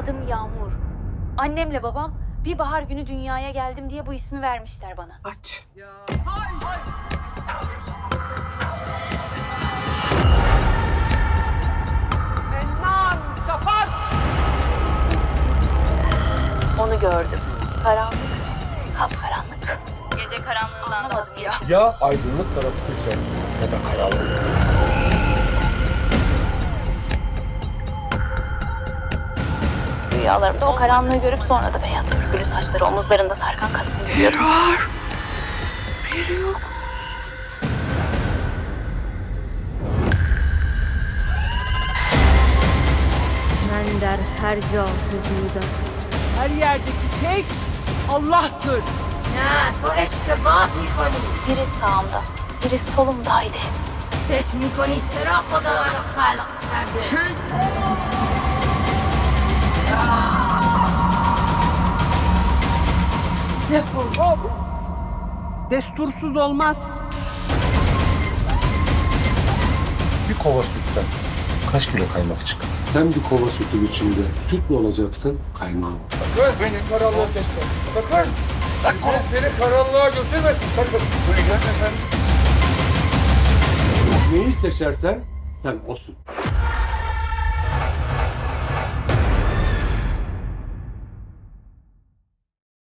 Adım Yağmur. Annemle babam bir bahar günü dünyaya geldim diye bu ismi vermişler bana. Aç. Mennan, kapat! Onu gördüm. Karanlık, kapkaranlık. Gece karanlığından da siyah. Ya aydınlık tarafı seçersin ya da karanlık. Rüyalarımda o karanlığı görüp sonra da beyaz örgülü saçları omuzlarında sarkan kadını görüyorum. Biri var. Biri yok. من در هر جا حضور Her yerdeki tek Allah'tır. نه تو اشتباه میکنی Biri sağımda, biri solumdaydı. فکر میکنی چرا خدا منو خلق کرده Defol, hop! Destursuz olmaz. Bir kova sütten kaç kilo kaymak çıkar? Sen bir kova sütün içinde süt mü olacaksın, kaymağı mı? Sakın beni karanlığa seçme. Sakın. Sakın seni karanlığa götürmesin. Sakın. Buyurun efendim. Neyi seçersen sen osun.